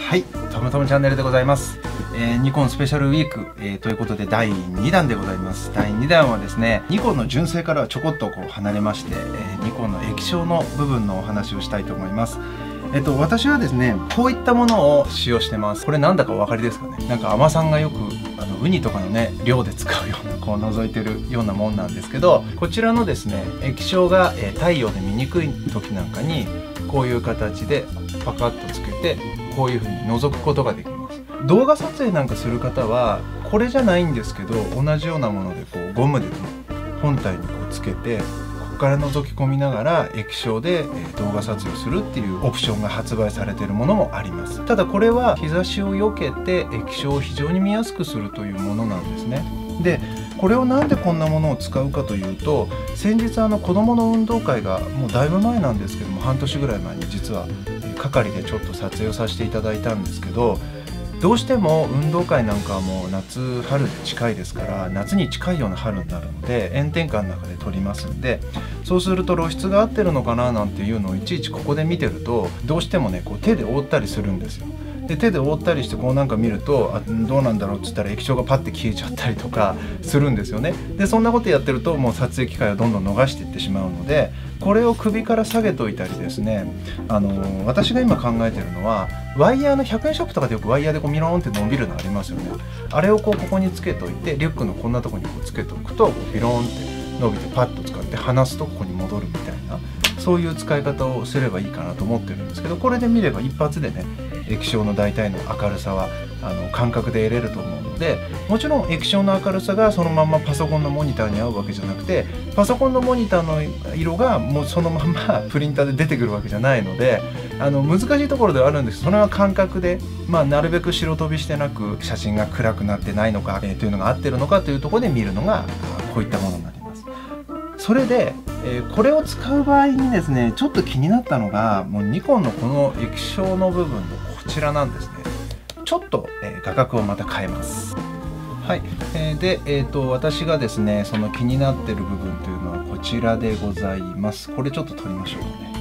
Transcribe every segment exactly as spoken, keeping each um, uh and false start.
はい、トムトムチャンネルでございます。えー、ニコンスペシャルウィーク、えー、ということでだいにだんでございます。だいにだんはですね、ニコンの純正からはちょこっとこう離れまして、えー、ニコンの液晶の部分のお話をしたいと思います。えっと、私はですね、こういったものを使用してます。これなんだかお分かりですかね。なんか海さんがよくあのウニとかのね漁で使うようなこう覗いてるようなもんなんですけど、こちらのですね液晶が、えー、太陽で見にくい時なんかにこういう形でパカッとつけてこういう風に覗くことができます。動画撮影なんかする方はこれじゃないんですけど、同じようなものでこうゴムで、ね、本体にこうつけてここから覗き込みながら液晶で動画撮影をするっていうオプションが発売されているものもあります。ただこれは日差しを避けて液晶を非常に見やすくするというものなんですね。でこれをなんでこんなものを使うかというと、先日あの子どもの運動会がもうだいぶ前なんですけども、半年ぐらい前に実は係でちょっと撮影をさせていただいたんですけど、どうしても運動会なんかはもう夏春で近いですから、夏に近いような春になるので炎天下の中で撮りますんで、そうすると露出が合ってるのかななんていうのをいちいちここで見てると、どうしてもねこう手で覆ったりするんですよ。で手で覆ったりしてこうなんか見ると、あどうなんだろうっつったら液晶がパッて消えちゃったりとかするんですよね。でそんなことやってるともう撮影機会をどんどん逃していってしまうので、これを首から下げといたりですね、あのー、私が今考えてるのはワイヤーのひゃくえんショップとかでよくワイヤーでこうミローンって伸びるのありますよね。あれをこうここにつけといて、リュックのこんなとこにこうつけておくとこうビローンって伸びてパッと使って離すとここに戻るみたいな、そういう使い方をすればいいかなと思ってるんですけど、これで見れば一発でね液晶の大体の明るさはあの感覚で得れると思うので、もちろん液晶の明るさがそのままパソコンのモニターに合うわけじゃなくて、パソコンのモニターの色がもうそのままプリンターで出てくるわけじゃないので、あの難しいところではあるんですけど、それは感覚で、まあ、なるべく白飛びしてなく写真が暗くなってないのか、えー、というのが合ってるのかというところで見るのがこういったものになります。それで、えー、これを使う場合にですね、ちょっと気になったのが、もうニコンのこの液晶の部分のこちらなんですね。ちょっと、えー、画角をまた変えます。はい、えー、で、えーと、私がですねその気になってる部分というのはこちらでございます。これちょっと撮りましょうかね。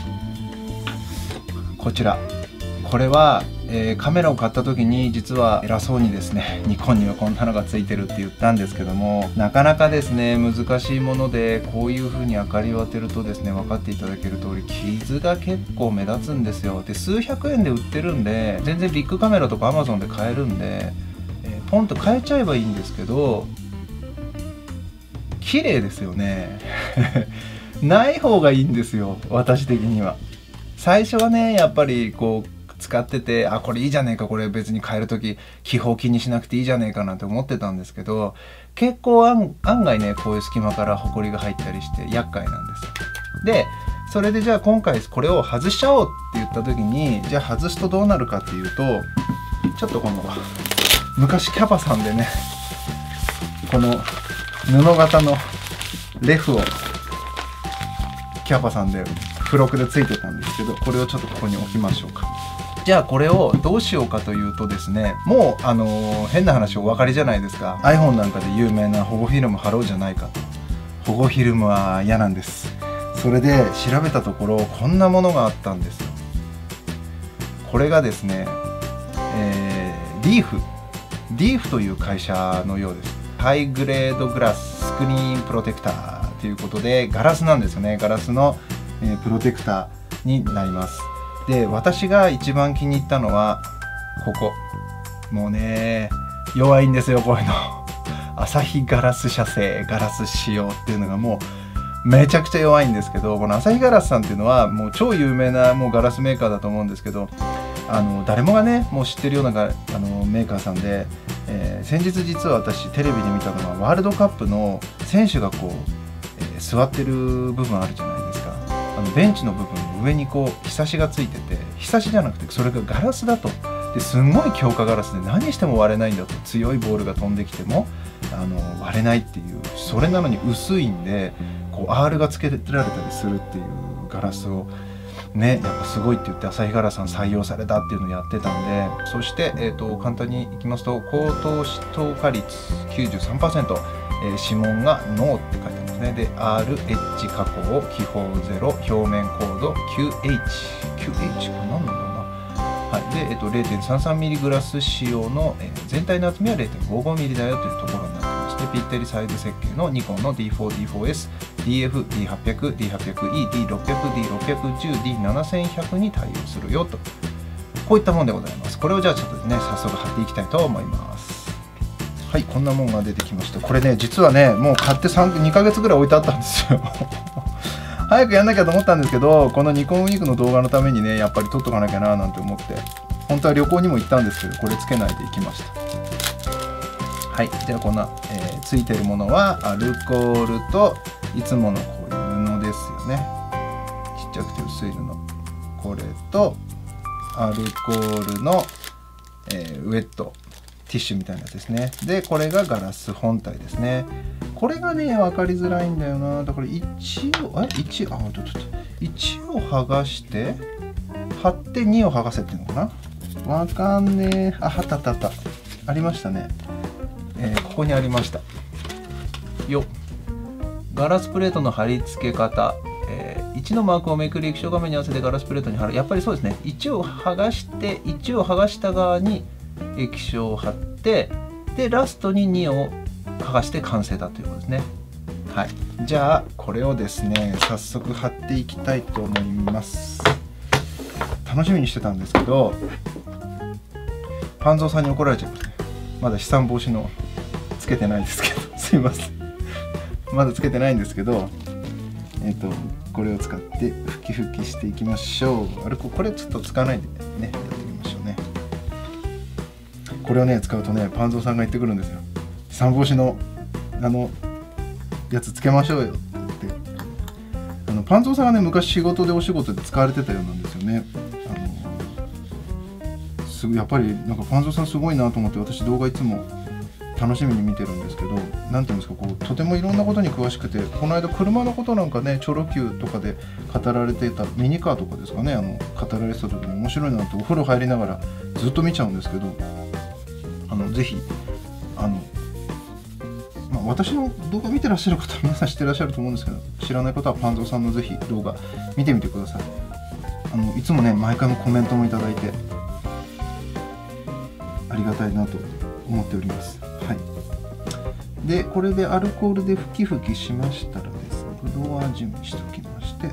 こちら、これは、えー、カメラを買った時に実は偉そうにですね、ニコンにはこんなのがついてるって言ったんですけども、なかなかですね難しいもので、こういう風に明かりを当てるとですね分かっていただける通り傷が結構目立つんですよ。で数百円で売ってるんで、全然ビッグカメラとかアマゾンで買えるんで、えー、ポンと変えちゃえばいいんですけど、綺麗ですよねない方がいいんですよ、私的には。最初はねやっぱりこう使ってて、あこれいいじゃねえか、これ別に変える時気泡気にしなくていいじゃねえかなんて思ってたんですけど、結構案外ねこういう隙間からホコリが入ったりして厄介なんですよ。でそれでじゃあ今回これを外しちゃおうって言った時に、じゃあ外すとどうなるかっていうと、ちょっとこの昔キャパさんでねこの布型のレフをキャパさんで付録でついてたんですけど、これをちょっとここに置きましょうか。じゃあこれをどうしようかというとですね、もうあのー、変な話お分かりじゃないですか。 iPhone なんかで有名な保護フィルム貼ろうじゃないかと。保護フィルムは嫌なんです。それで調べたところこんなものがあったんですよ。これがですね、えー、リーフリーフという会社のようです。ハイグレードグラススクリーンプロテクターということで、ガラスなんですよね。ガラスの、えー、プロテクターになります。で私が一番気に入ったのはここ、もうね弱いんですよこういうのアサヒガラス社製ガラス仕様っていうのがもうめちゃくちゃ弱いんですけど、このアサヒガラスさんっていうのはもう超有名なもうガラスメーカーだと思うんですけど、あの誰もがねもう知ってるようながあのメーカーさんで、えー、先日実は私テレビで見たのはワールドカップの選手がこう、えー、座ってる部分あるじゃないですか。あのベンチの部分の上にこうひさしがついてて、ひさしじゃなくてそれがガラスだと。ですんごい強化ガラスで何しても割れないんだと。強いボールが飛んできてもあの割れないっていう、それなのに薄いんでこう アール がつけられたりするっていうガラスをねやっぱすごいって言ってアサヒガラスさん採用されたっていうのをやってたんで、そして、えー、と簡単にいきますと高透透過率 きゅうじゅうさんパーセント、えー、指紋がノーって書いてありますね。で アール エッジ加工気泡ゼロ表面コード キューエイチ キューエイチ これ何なんだろうな、 はい、で、えっと、れいてんさんさんミリ グラス仕様の、えー、全体の厚みは れいてんごごミリ だよというところになってまして、ぴったりサイズ設計のニコンの ディーフォー、ディーフォーエス、ディーエフ、ディーはっぴゃく、ディーはっぴゃくイー、ディーろっぴゃく、ディーろっぴゃくじゅう、ディーななせんひゃく に対応するよと、こういったものでございます。これをじゃあちょっとね、早速貼っていきたいと思います。はい、こんなもんが出てきました。これね、実はね、もう買ってにかげつぐらい置いてあったんですよ。早くやんなきゃと思ったんですけど、このニコンウィークの動画のためにね、やっぱり撮っとかなきゃななんて思って、本当は旅行にも行ったんですけど、これつけないで行きました。はい、じゃあこんな、えー、ついてるものはアルコールといつものこういう布ですよね。ちっちゃくて薄い布。これとアルコールの、えー、ウェットティッシュみたいなやつですね。で、これがガラス本体ですね。これがね、分かりづらいんだよな。だから一応、え一応、あ、ちょっと、いちを剥がして、貼ってにを剥がせっていうのかな。わかんねえ。あ、あったあったあった。ありましたね。えー、ここにありました。よ。ガラスプレートの貼り付け方。えー、いちのマークをめくり液晶画面に合わせてガラスプレートに貼る。やっぱりそうですね。いちを剥がして、いちを剥がした側に液晶を貼って、で、ラストににを剥がして完成だということですね。はい。じゃあ、これをですね、早速貼っていきたいと思います。楽しみにしてたんですけど、パンゾーさんに怒られちゃいますね。まだ飛散防止のつけてないですけど、すいません。まだつけてないんですけど、えっと、これを使って吹き吹きしていきましょう。あれ、これちょっと使わないでね、やってみましょうね。これをね、使うとね、パンゾーさんが言ってくるんですよ。飛散防止の、あの、やつつけましょうよって言って。あの、パンゾーさんがね、昔仕事でお仕事で使われてたようなんですよね。すごいやっぱりなんかパンゾーさんすごいなと思って、私動画いつも楽しみに見てるんですけど、なんていうんですか、こうとてもいろんなことに詳しくて、この間車のことなんかね、チョロ Q とかで語られていたミニカーとかですかね、あの語られてた時に面白いなってお風呂入りながらずっと見ちゃうんですけど、あのぜひあの、まあ、私の動画見てらっしゃる方は皆さん知ってらっしゃると思うんですけど、知らない方はパンゾーさんのぜひ動画見てみてください。あのいつもね、毎回もコメントもいただいてありがたいなと思っております。はい。で、これでアルコールで吹き吹きしましたらですね、ブロワー準備しておきまして、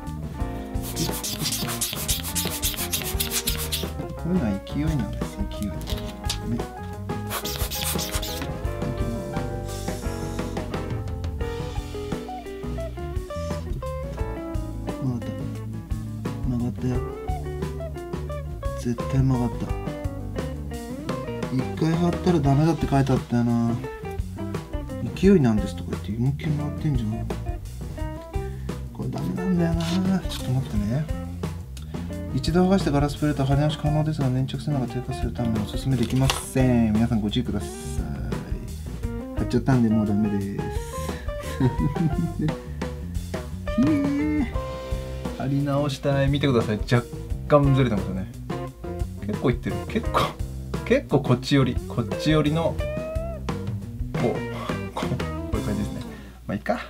こういうのは勢いなんです。勢い。ね。曲がった。曲がったよ。絶対曲がった。一回貼ったらダメだって書いてあったよな。勢いなんですとか言って思いっきり回ってんじゃん。これダメなんだよな。ちょっと待ってね。一度剥がしてガラスプレートは貼り直し可能ですが、粘着性能が低下するためおすすめできません。皆さんご注意ください。貼っちゃったんでもうダメです。ひえ。貼り直したい。見てください。若干ずれてますよね。結構いってる。結構。結構こっち寄り、こっち寄りの、こう、こう、こういう感じですね。まあいいか。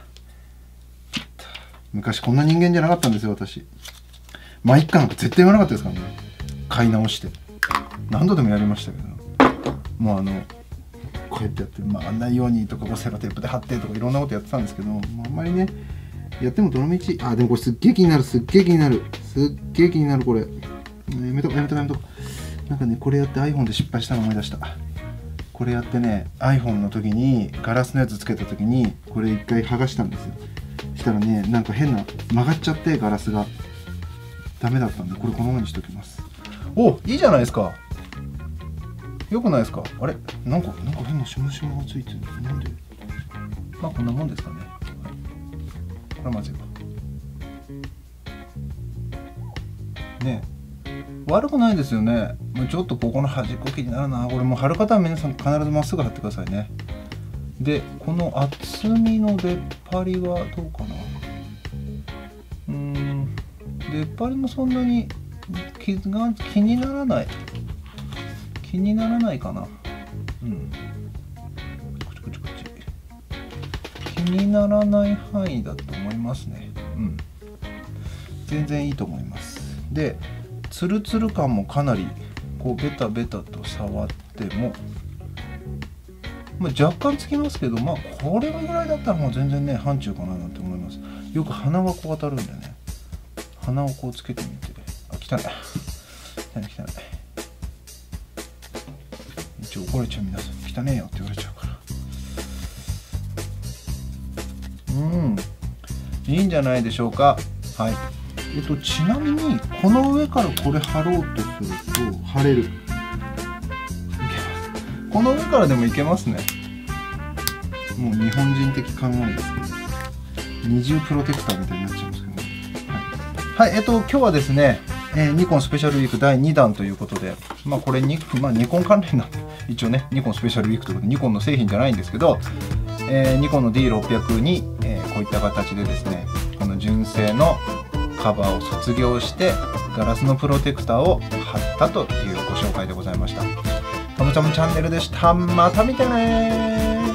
昔こんな人間じゃなかったんですよ、私。まあいっかなんか絶対言わなかったですからね。買い直して。何度でもやりましたけど。もうあの、こうやってやって、曲がんないようにとか、セロテープで貼ってとかいろんなことやってたんですけど、もうあんまりね、やってもどのみち、あ、でもこれすっげえ気になる、すっげえ気になる。すっげえ気になる、これ。やめとこ、やめとこ、やめとこ。なんかね、これやって iPhone で失敗したの思い出した。これやってね、iPhone の時にガラスのやつつけた時にこれ一回剥がしたんですよ。したらね、なんか変な曲がっちゃってガラスがダメだったんで、これこのままにしておきます。お、いいじゃないですか。よくないですか。あれ、なんかなんか変なシモシモがついてる。なんで。まあこんなもんですかね。はい、これまずいわねえ、悪くないですよね。ちょっとここの端っこ気になるな。これもう貼る方は皆さん必ずまっすぐ貼ってくださいね。で、この厚みの出っ張りはどうかな。うーん、出っ張りもそんなに気が気にならない。気にならないかな。うん。こっちこっちこっち。気にならない範囲だと思いますね。うん。全然いいと思います。で、 ツルツル感もかなりこうベタベタと触っても、まあ、若干つきますけど、まあこれぐらいだったらもう全然ね範疇かななんて思います。よく鼻がこう当たるんでね、鼻をこうつけてみて、あ、汚い汚い汚い、一応怒られちゃう、皆さん汚ねえよって言われちゃうから、うんいいんじゃないでしょうか。はい。えっとちなみにこの上からこれ貼ろうとすると貼れる。この上からでもいけますね。もう日本人的考えですけど、二重プロテクターみたいになっちゃうんですけどね。はい、はい、えっと今日はですね、えー、ニコンスペシャルウィークだいにだんということで、まあこれに、まあ、ニコン関連なんで一応ねニコンスペシャルウィークということでニコンの製品じゃないんですけど、えー、ニコンの ディーろっぴゃく に、えー、こういった形でですね、この純正のカバーを卒業してガラスのプロテクターを貼ったというご紹介でございました。ともちゃんチャンネルでした。また見てねー。